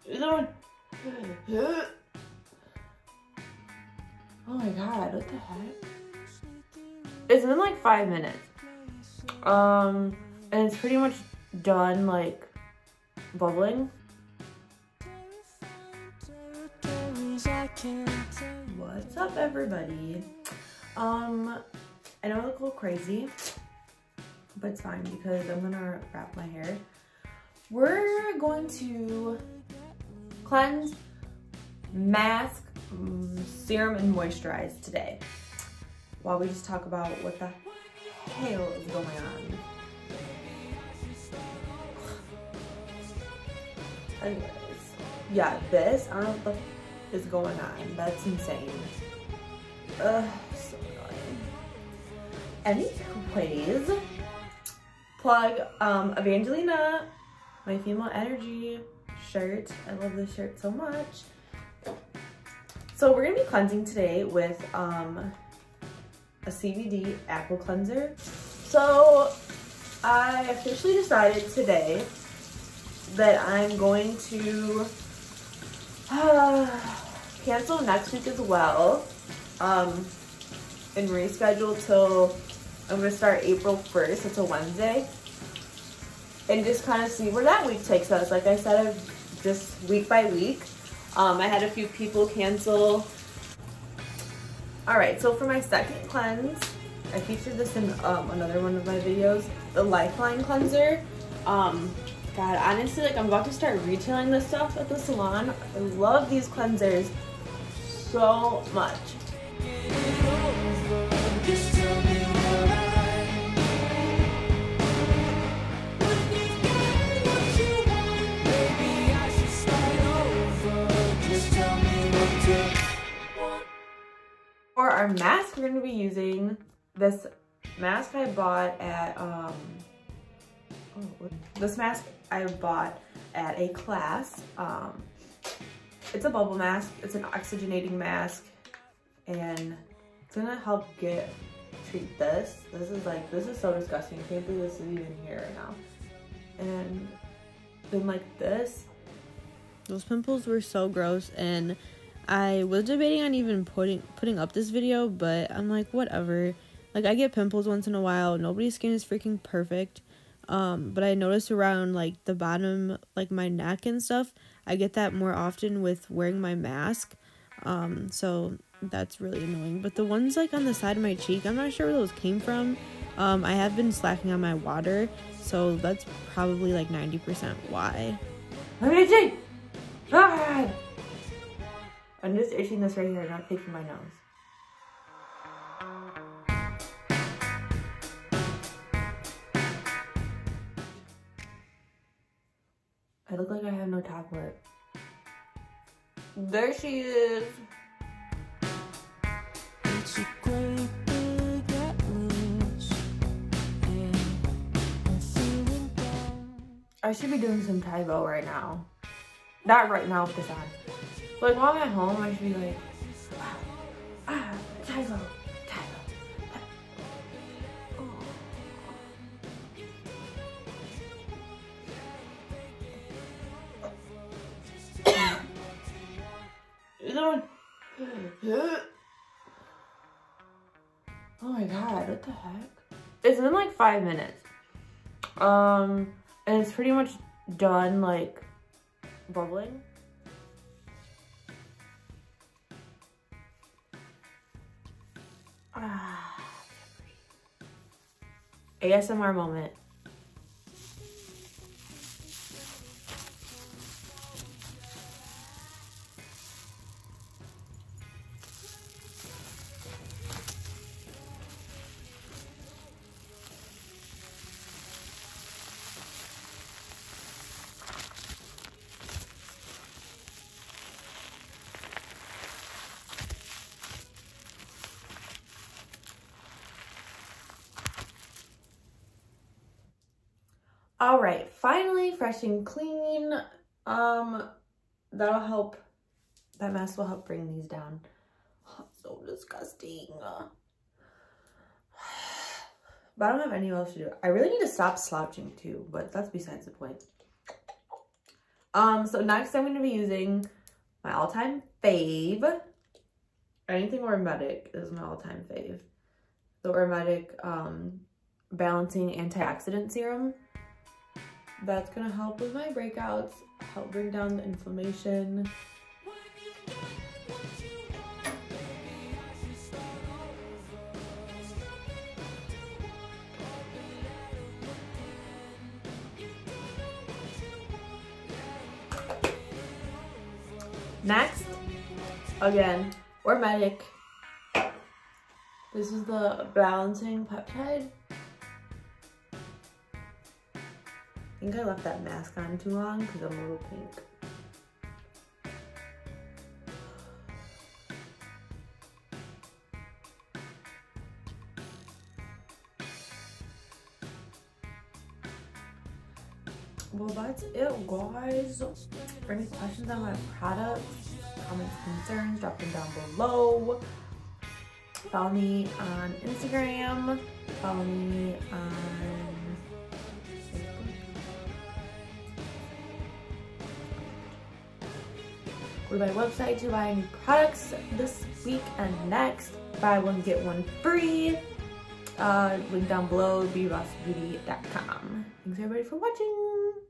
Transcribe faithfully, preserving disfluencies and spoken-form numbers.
Oh my god, what the heck? It's been like five minutes. Um, and it's pretty much done, like, bubbling. What's up, everybody? Um, I know I look a little crazy, but it's fine because I'm gonna wrap my hair. We're going to cleanse, mask, um, serum, and moisturize today, while we just talk about what the hell is going on. Anyways, yeah, this, I don't know what the f is going on. That's insane. Ugh, so annoying. Anyways, plug um, Evangelina, my Female Energy shirt. I love this shirt so much. So we're gonna be cleansing today with um, a C B D apple cleanser. So I officially decided today that I'm going to uh, cancel next week as well, um, and reschedule till I'm gonna start April first. It's a Wednesday, and just kind of see where that week takes us. Like I said, I've just week by week. Um, I had a few people cancel. All right, so for my second cleanse, I featured this in um, another one of my videos, the Lifeline cleanser. Um, God, honestly, like I'm about to start retailing this stuff at the salon. I love these cleansers so much. For our mask, we're going to be using this mask I bought at, um, oh, this mask I bought at a class. Um, it's a bubble mask, it's an oxygenating mask, and it's going to help get, treat this. This is like, this is so disgusting. I can't believe this is even here right now. And then like this. Those pimples were so gross, and I was debating on even putting putting up this video, but I'm like, whatever. Like, I get pimples once in a while. Nobody's skin is freaking perfect. Um, but I noticed around, like, the bottom, like, my neck and stuff, I get that more often with wearing my mask. Um, so that's really annoying. But the ones, like, on the side of my cheek, I'm not sure where those came from. Um, I have been slacking on my water, so that's probably, like, ninety percent why. Let me see! Ah! I'm just itching this right here, not picking my nose. I look like I have no top lip. There she is. It's a great big atlas, and I'm feeling down. I should be doing some Tybo right now. Not right now with this on. But like while I'm at home, I should be like, ah, ah, Tybo, Tybo, Tybo. Oh my god, what the heck? It's been like five minutes. Um, and it's pretty much done, like, bubbling. Ah, A S M R moment. All right, finally fresh and clean. Um, that'll help. That mask will help bring these down. Oh, so disgusting. But I don't have anything else to do. I really need to stop slouching too, but that's besides the point. Um, so next I'm going to be using my all-time fave. Anything Ormedic is my all-time fave. The Ormedic um, Balancing Antioxidant Serum. That's going to help with my breakouts, help bring down the inflammation. Next, again, Ormedic. This is the Balancing Peptide. I think I left that mask on too long because I'm a little pink. Well, that's it, guys. For any questions on my products, comments, concerns, drop them down below. Follow me on Instagram. Follow me on Facebook. Go to my website to buy new products this week and next. Buy one, get one free. Uh, link down below, beauty boss beauty dot com. Thanks everybody for watching.